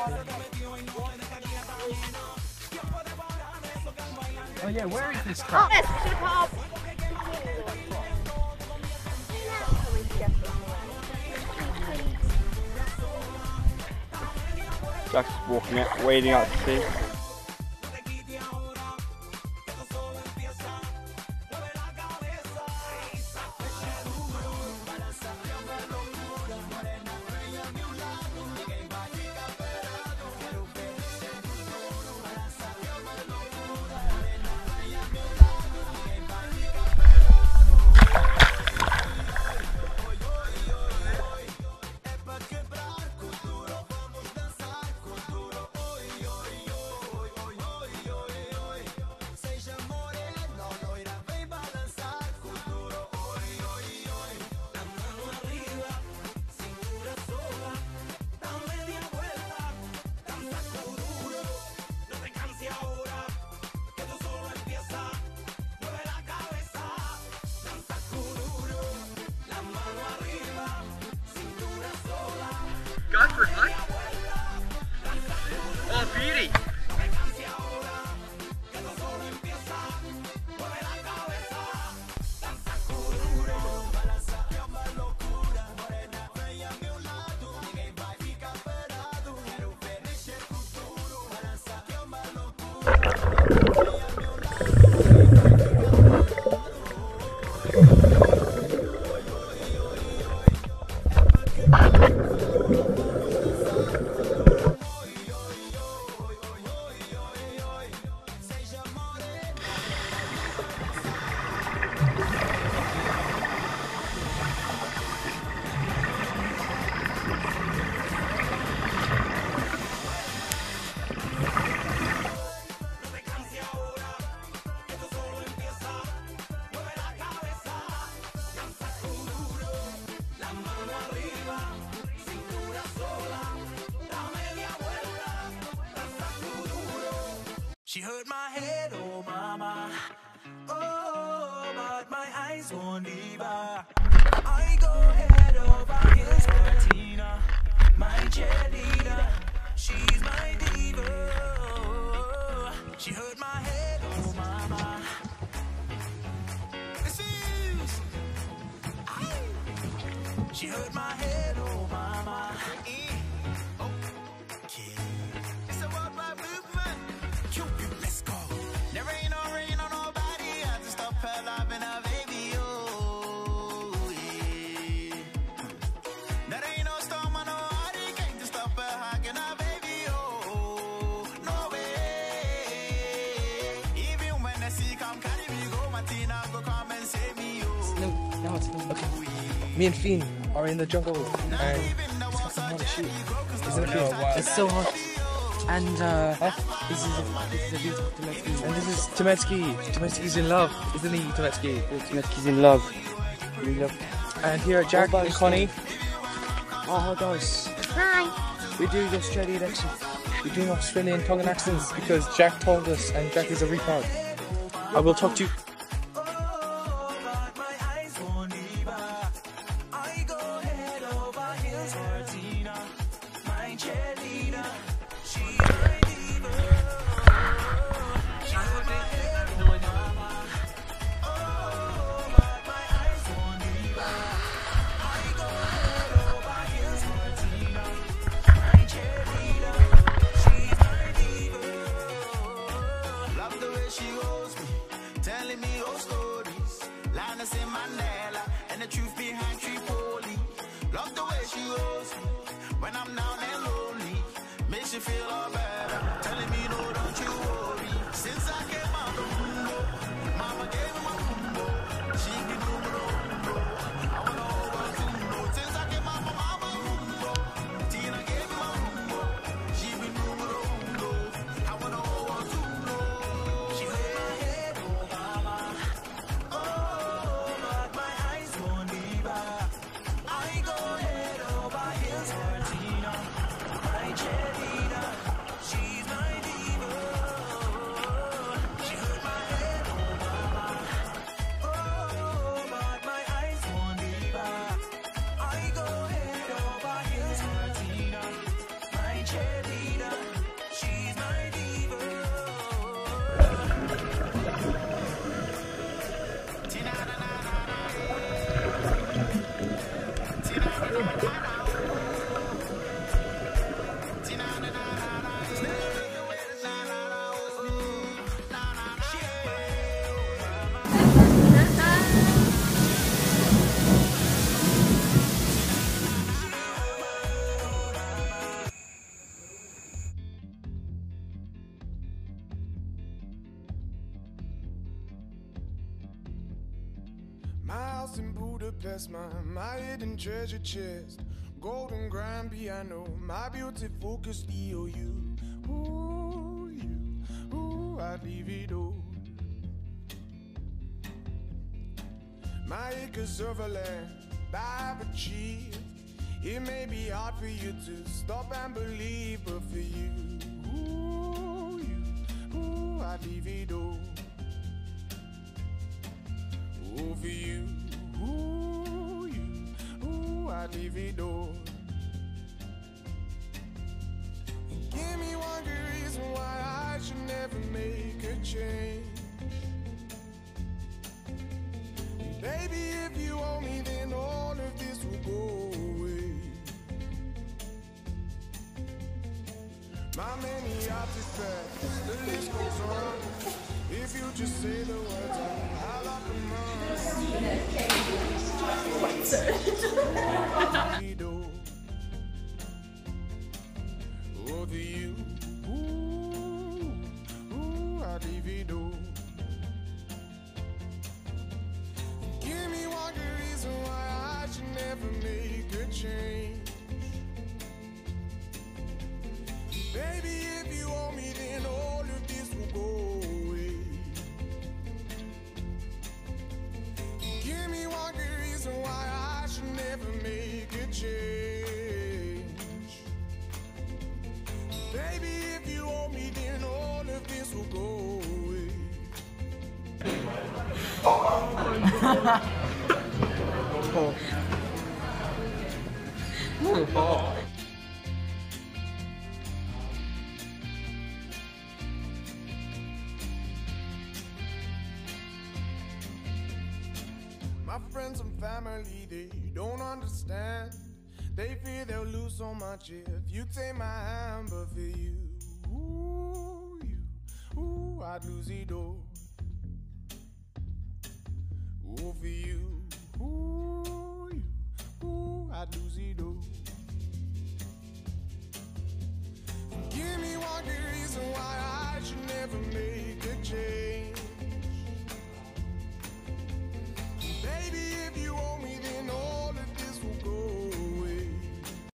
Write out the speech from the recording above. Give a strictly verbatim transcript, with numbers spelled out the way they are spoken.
Oh yeah, where is this car? Oh, yes, to the pub. Jack's walking out, wading out to sea. Godford, what? Oh, beauty! She hurt my head, oh mama. Oh, but my eyes won't leave her. I go head over heels for Tina, my cheerleader. She's my diva. She hurt my head, oh mama. Excuse. She hurt my head, oh mama. It's about my movement. Cupid, let's go. There ain't no rain on nobody. I just stop her loving her baby. Oh, yeah. There ain't no storm on no hurricane to stop her hugging her baby. Oh, no way. Even when the sea come carry me, go Martina, go come and save me. Oh, No, no, it's not. Okay. Me and Fiend are in the jungle and it's got some to shoot. Isn't it Fiend? It's so hot. And uh, huh? this is a, this is a beautiful Temetsky. And this is Temetsky. Temetsky's in love, isn't he, Temetsky? Temetsky's in love. In love. And here are Jack and Connie. Oh, hi guys. Hi. We do the Australian accent. We're doing Australian tongue and accents because Jack told us, and Jack is a retard. I will talk to you. telling me My house in Budapest, my, my hidden treasure chest, golden grand piano, my beauty focus E O U. Ooh, you, ooh, I'd leave it all. My acres of land I've achieved. It may be hard for you to stop and believe, but for you, ooh, you, ooh, I'd leave it all. Ooh, for you, ooh, you, ooh, I'd leave it all. Give me one good reason why I should never make a change. Baby, if you owe me, then all of this will go away. My many artifacts, the list goes on. If you just say the words, I'll up and run. Over you, ooh, ooh, I'd leave it all. Give me one good reason why I should never make a change. Baby, if you owe me, then all of this will go away. Give me one good reason why I should never make a change. Baby, if you owe me, then all of this will go away. My friends and family, they don't understand. They fear they'll lose so much if you take my hand. But for you, ooh, you, ooh, I'd lose it all. Ooh, for you, ooh.